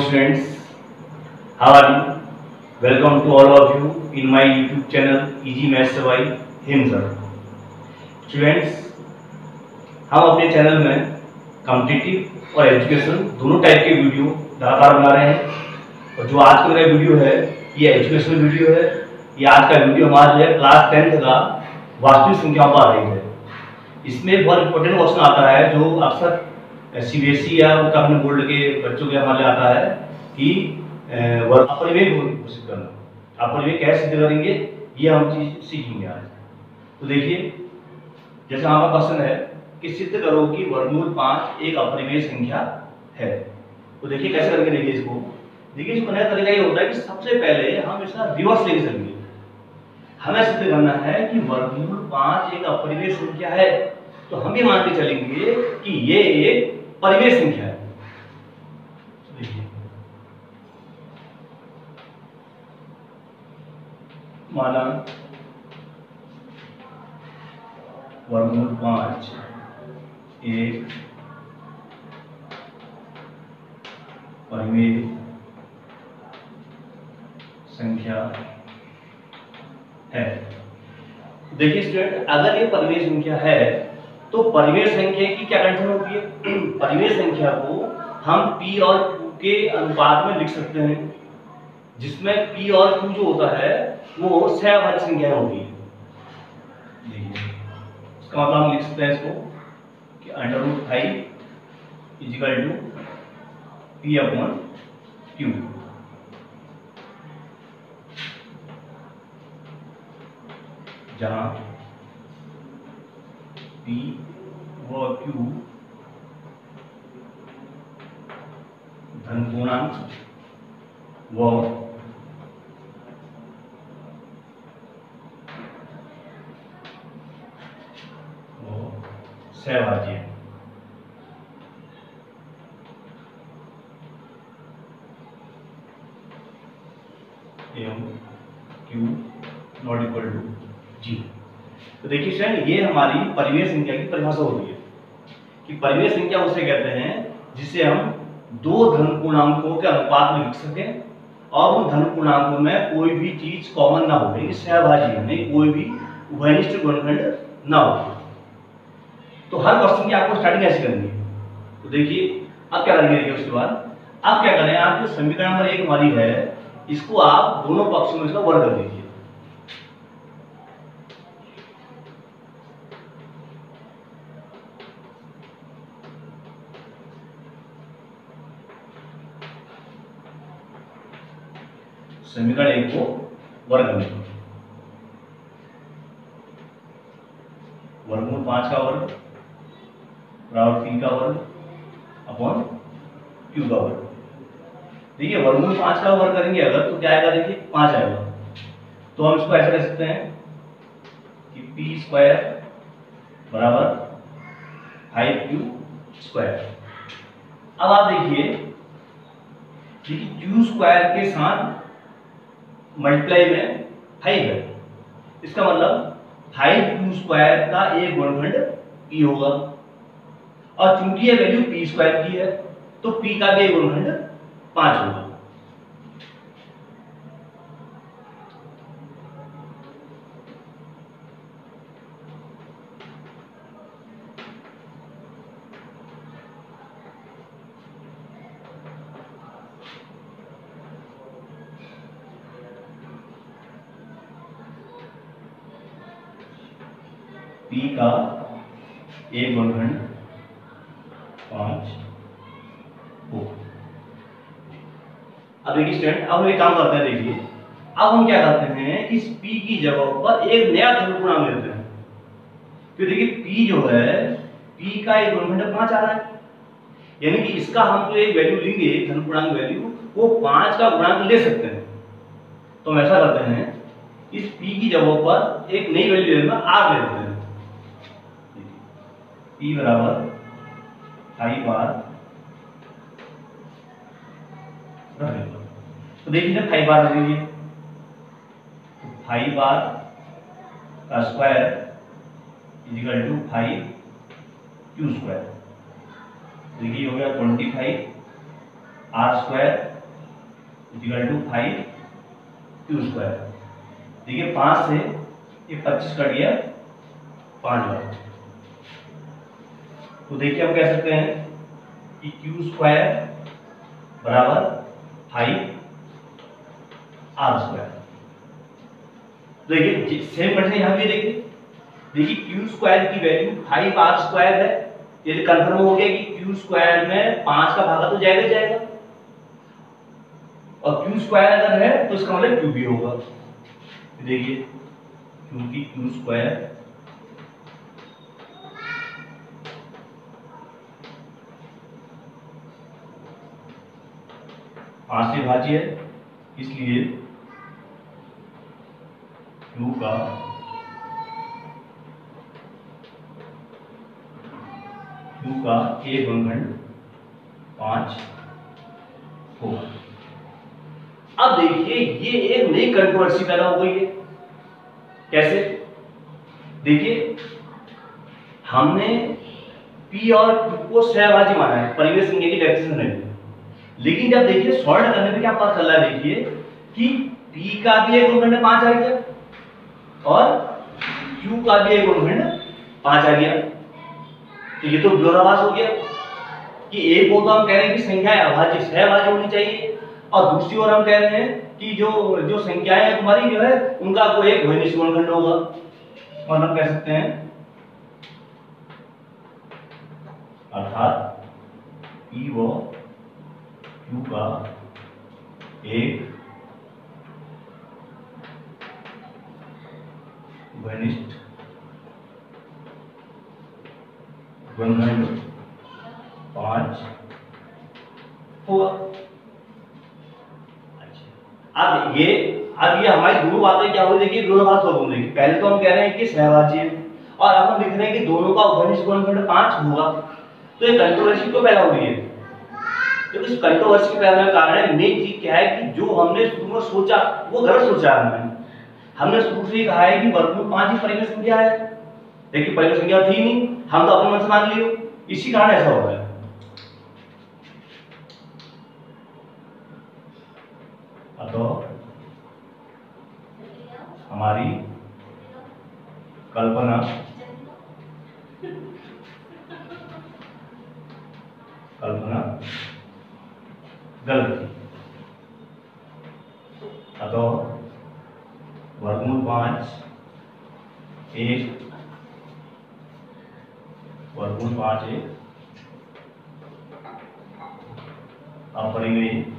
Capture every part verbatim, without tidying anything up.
students, how are you? Welcome to all of you in my YouTube channel Easy Maths by Him Sir. Students, हम अपने channel में competitive और education दोनों type के video लगातार बना रहे हैं और जो आज का मेरा वीडियो है ये एजुकेशनल वीडियो है। ये आज का वीडियो हमारा जो है क्लास टेंथ का वास्तविक संख्याओं पर आधारित है। इसमें बहुत इंपॉर्टेंट क्वेश्चन आता है जो अक्सर सीबीएसई या अपने बोर्ड के बच्चों के हमारे आता है कि अपरिमेय घोषित करना। अपरिमेय कैसे सिद्ध करेंगे ये हम चीज सीखेंगे आज। तो देखिए जैसे हमारा क्वेश्चन है कि सिद्ध करो कि वर्गमूल पाँच एक अपरिमेय संख्या है। तो देखिए कैसे करके देखिए इसको। देखिए इसको नया तरीका ये होता है कि सबसे पहले हम इसका रिवर्स लेके चलेंगे। हमें सिद्ध करना है कि वर्गमूल पाँच एक अपरिमेय संख्या है, तो हम ये मान के चलेंगे कि ये एक परिमेय संख्या है। देखिए माना वर्गमूल पाँच एक परिमेय संख्या है। देखिए स्टूडेंट, अगर ये परिमेय संख्या है तो परिमेय संख्या की क्या कंडीशन होती है? परिमेय संख्या को हम p और q के अनुपात में लिख सकते हैं, जिसमें p और q जो होता है वो सहभाज्य संख्या होती है। देखिए इसका मतलब हम लिख सकते हैं इसको कि under root five equal to P upon Q. जहां P व Q धन पूर्णांक व सहभाज्य एवं Q not equal to G. तो देखिए स्टूडेंट, ये हमारी परिमेय संख्या की परिभाषा होती है कि परिमेय संख्या उसे कहते हैं जिसे हम दो धन पूर्णांकों के अनुपात में लिख सकें और उन धन पूर्णांकों में कोई भी चीज कॉमन ना हो, यानी सहभाज्य नहीं, कोई भी उभयनिष्ठ गुणनखंड ना हो। तो हर क्वेश्चन की आपको स्टार्टिंग ऐसी करनी है। तो देखिए अब क्या करेंगे, देखिए उसके बाद आप क्या करें, आप जो समीकरण नंबर एक हमारी है इसको आप दोनों पक्षों में इसका वर्ग कर दीजिए। समीकरण एक को वर्ग में वर्गमूल पांच का वर्ग बराबर तीन का वर्ग अपॉन क्यू का वर्ग। देखिए वर्गमूल पांच का वर्ग करेंगे अगर तो क्या आएगा, देखिए पांच आएगा। तो हम इसको ऐसे कह सकते हैं कि पी स्क्वायर बराबर फाइव क्यू स्क्वायर। अब आप देखिए कि क्यू स्क्वायर के साथ मल्टीप्लाई में फाइव है, इसका मतलब फाइव क्यू स्क्वायर का एक गुणनखंड p होगा और चूंकि ये वैल्यू p स्क्वायर की है तो p का भी एक गुणनखंड पांच होगा। P का एक गुणनखंड पांच हो। अब देखिए स्टूडेंट, अब हम एक काम करते हैं। देखिए अब हम क्या करते हैं, इस P की जगह पर एक नया धन पूर्णांक लेते हैं। तो देखिए P जो है P का एक गुणनखंड पांच आ रहा है, यानी कि इसका हम जो एक वैल्यू लेंगे धन पूर्णांक वैल्यू वो पांच का गुणांक ले सकते हैं। तो हम ऐसा करते हैं, इस P की जगह पर एक नई वैल्यू लेना आर ले लेते हैं। P बराबर फाइव बार रहेगा। तो देखिए जब फाइव बार रखेंगे तो फाइव बार का square equal to five Q square. देखिए हो गया twenty five R square equal to five Q square. देखिए पांच से ये पच्चीस कट गया, पांच बार। तो देखिए हम कह सकते हैं कि क्यू स्क्वायर बराबर फाइव आर स्क्वायर। देखिए सेम कंडीशन यहां भी देखिए, देखिए क्यू स्क्वायर की वैल्यू फाइव आर स्क्वायर है। ये कंफर्म हो गया कि क्यू स्क्वायर में पांच का भागा तो जाएगा जाएगा, और क्यू स्क्वायर अगर है तो इसका मतलब क्यू भी होगा। देखिए क्योंकि क्यू स्क्वायर पांच से भाज्य है, इसलिए क्यू का क्यू का एक गुणनखंड पांच होगा। अब देखिए ये एक नई कंट्रोवर्सी पैदा हो गई है। कैसे? देखिए हमने P और Q को सहभाज्य माना है, परिमेय संख्या की डेफिनेशन है, लेकिन जब देखिए सॉल्व करने पे क्या पता चल रहा है, देखिए कि P का भी एक गुणनखंड पांच आ गया और Q का भी एक गुणनखंड पांच आ गया। तो ये तो विरोधाभास हो गया कि एक ओर तो हम कह रहे हैं कि संख्याएं अभाज्य सहभाज्य होनी चाहिए, और दूसरी ओर हम कह रहे हैं कि जो जो संख्याएं हैं तुम्हारी जो है उनका कोई एक घनिष्ठ गुणनखंड होगा। और हम कह सकते हैं अर्थात P व Q का एक घनिष्ठ गुणनखंड पांच होगा। अच्छा अब ये अब ये हमारी दोनों बातें क्या हुई, देखिए विरोधाभास हो गई। देखिए पहले तो हम कह रहे हैं कि सहभाज्य है, और अब हम लिख रहे हैं कि दोनों का घनिष्ठ गुणनखंड पांच होगा। तो ये कंट्रोवर्सी क्यों पैदा हो रही है? तो इस कंट्रोवर्सी के पैदा होने का कारण मेन चीज क्या है कि जो हमने शुरू में सोचा वो गलत सोचा हमने। हमने शुरू से ही कहा है कि वर्गमूल पांच ही परिमेय संख्या है, लेकिन परिमेय संख्या थी नहीं, हम तो अपने मन से मान लियो, इसी कारण ऐसा हो रहा है। अतः हमारी कल्पना कल्पना गलत थी। अतः वर्गमूल पांच एक वर्गमूल पांच एक अपरिमेय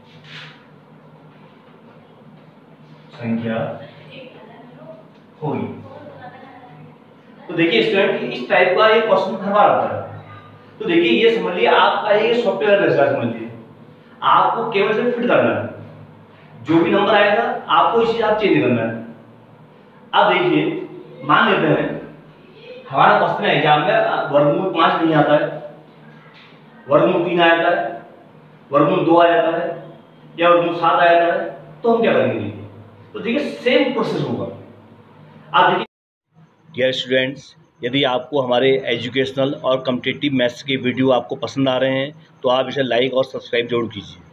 संख्या होगी। तो देखिए स्टूडेंट इस टाइप का एक क्वेश्चन हर बार आता है। तो देखिए ये समझ लिया आपका ये सॉफ्टवेयर जैसा समझ लिया, आपको केवल से फिट करना है, जो भी नंबर आएगा आपको इसी हिसाब चेंज करना है। अब देखिए मान लेते हैं हमारा क्वेश्चन एग्जाम में वर्गमूल पांच नहीं आता है, वर्गमूल तीन आ जाता है, वर्गमूल दो आ जाता है, या वर्गमूल सात आ जाता है, तो हम क्या करेंगे? तो देखिए सेम प्रोसेस होगा। आप देखिए डियर स्टूडेंट्स, यदि आपको हमारे एजुकेशनल और कॉम्पिटिटिव मैथ्स के वीडियो आपको पसंद आ रहे हैं तो आप इसे लाइक और सब्सक्राइब जरूर कीजिए।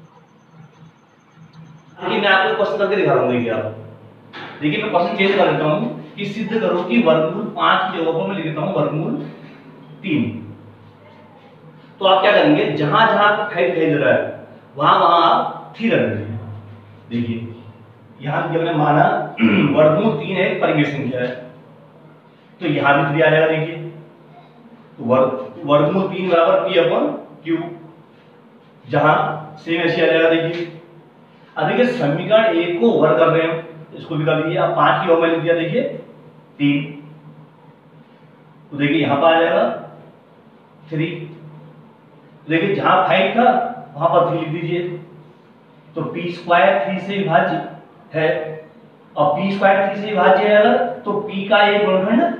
देखिए मैं आपको क्वेश्चन करके दिखा रहा हूँ। देखिए आप देखिए मैं क्वेश्चन चेंज कर देता हूँ कि सिद्ध करो कि वर्गमूल पांच की जगह पर मैं लिख देता हूँ वर्गमूल तीन। तो आप क्या करेंगे, जहां जहां आपको फाइव दिखाई दे रहा है वहां वहां आप थ्री रख दीजिए। देखिए यहां हमने माना वर्गमूल तीन एक परिमेय संख्या है, तो यहां भी थ्री आ जाएगा। देखिए तो वर्ग वर्गमूल तीन बराबर पी अपॉन क्यू, जहां सेम ऐसे आ जाएगा। देखिए अब देखिए समीकरण एक को ओवर कर रहे हैं, इसको भी कर लीजिए। अब पांच की ओवर लिख दिया, देखिए तीन, तो देखिए यहां पर आ जाएगा थ्री। देखिए जहां फाइव था वहां पर थ्री लिख दीजिए, तो पी स्क्वायर थ्री से विभाज्य है, और पी स्क्वायर थ्री से विभाज्य है अगर, तो पी का एक गुणनखंड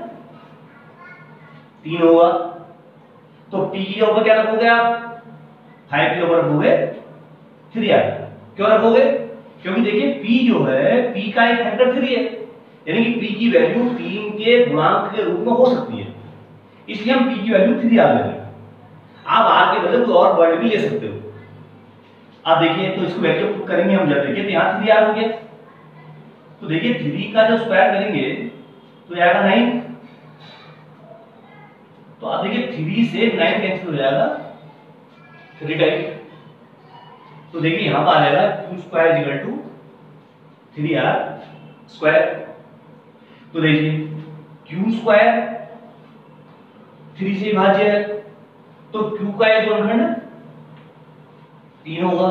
तीन होगा। तो पी के ऊपर क्या रखोगे आप? फाइव के ऊपर रखोगे थ्री आएगा। क्यों रखोगे? क्योंकि देखिए पी जो है पी का एक फैक्टर थ्री है, यानी कि पी की वैल्यू तीन के गुणांक के रूप में हो सकती है, इसलिए हम पी की वैल्यू थ्री आ रहे हैं। आप आर के बदले कोई और वर्ड भी ले सकते हो। आप देखिए तो इसको वैल्यू पुट करेंगे हम जब देखिए तो यहाँ थ्री आर हो गया। तो देखिए थ्री का जो स्क्वायर करेंगे तो आएगा नाइन। तो आप देखिए थ्री से नाइन कैंसिल हो जाएगा थ्री टाइम। तो देखिए यहां पर आ जाएगा Q square equal to three R square. तो देखिए क्यू स्क्वायर थ्री से विभाज्य है तो क्यू का एक गुणनखंड तीन होगा,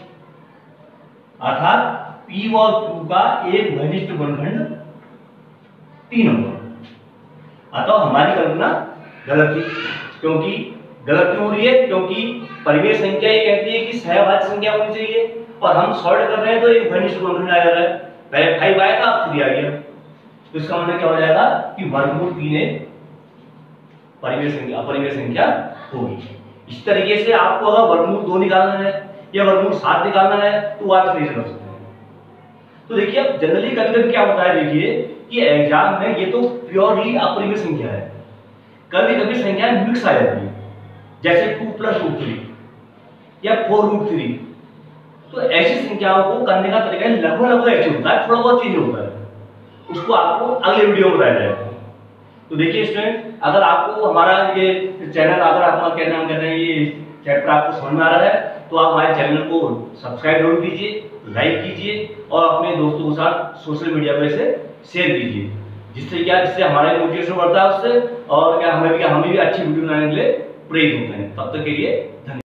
अर्थात पी और क्यू का एक घनिष्ठ गुणनखंड तीन होगा। अतः हमारी कल्पना गलत थी। क्योंकि गलत क्यों हो रही है? क्योंकि परिमेय संख्या ये कहती है कि सहभाज्य संख्या होनी चाहिए और हम सॉल्व कर रहे हैं तो एक घनिष्ठ गुणनखंड आ जा रहा है। पहले फाइव आया था अब थ्री आ गया। तो इसका मतलब क्या हो जाएगा कि वर्गमूल तीन एक परिमेय संख्या अपरिमेय संख्या होगी। इस तरीके से आपको अगर वर्गमूल दो निकालना है या वर्गमूल सात निकालना है तो आप सही से कर सकते हैं। तो देखिए अब जनरली कभी कभी क्या होता है, देखिए कि एग्जाम में ये तो प्योरली अपरिमेय संख्या है, कभी कभी संख्या मिक्स आ जाती है, जैसे टू प्लस रूट थ्री या फोर रूट थ्री। तो ऐसी संख्याओं को करने का तरीका लगभग लगभग ऐसे होता है, थोड़ा बहुत चेंज होता है, उसको आपको अगले वीडियो में बताया जाएगा। तो देखिए स्टूडेंट, अगर आपको हमारा ये चैनल, अगर आपका क्या नाम कहते हैं, ये चैप्टर आपको समझ में आ रहा है तो आप हमारे चैनल को सब्सक्राइब जरूर कीजिए, लाइक कीजिए और अपने दोस्तों के साथ सोशल मीडिया पर इसे शेयर कीजिए, जिससे क्या जिससे हमारा मोटिवेशन बढ़ता है उससे, और क्या हमें भी हमें भी अच्छी वीडियो बनाने के लिए प्रेरित होते हैं। तब तक के लिए धन्यवाद।